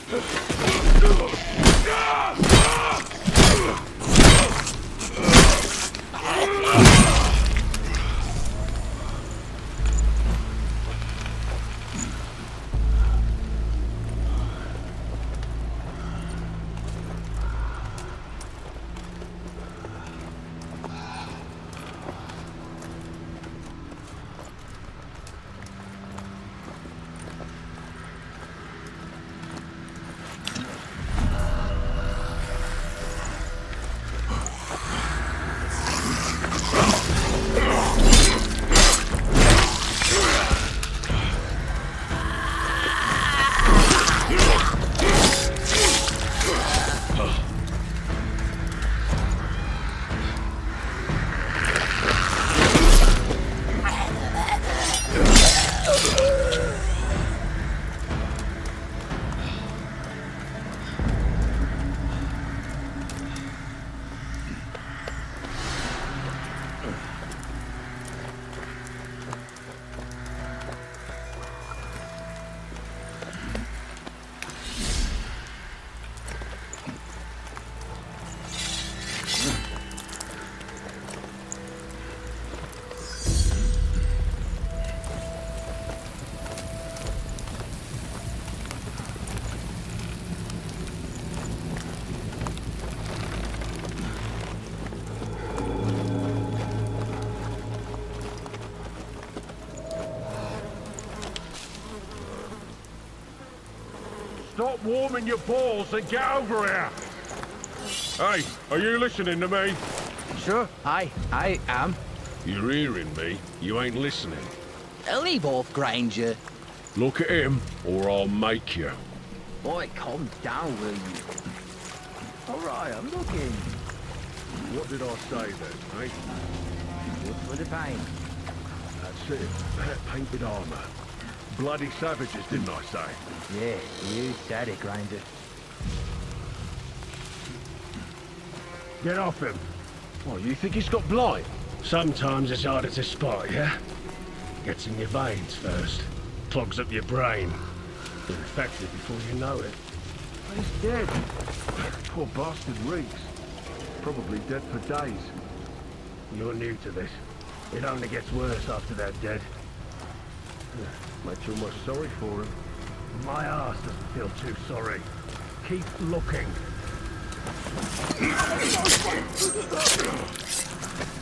Stop warming your balls and get over here! Hey, are you listening to me? Sure, I am. You're hearing me. You ain't listening. Leave off, Granger. Look at him, or I'll make you. Boy, calm down, will you? Alright, I'm looking. What did I say then, eh? Just for the pain. That's it. That painted armor. Bloody savages, didn't I say? Yeah, you said it, Granger. Get off him. What, you think he's got blight? Sometimes it's harder to spot, yeah? Gets in your veins first. Clogs up your brain. You're infected before you know it. He's dead. Poor bastard reeks. Probably dead for days. You're new to this. It only gets worse after they're dead. Makes you almost sorry for him. My ass doesn't feel too sorry. Keep looking.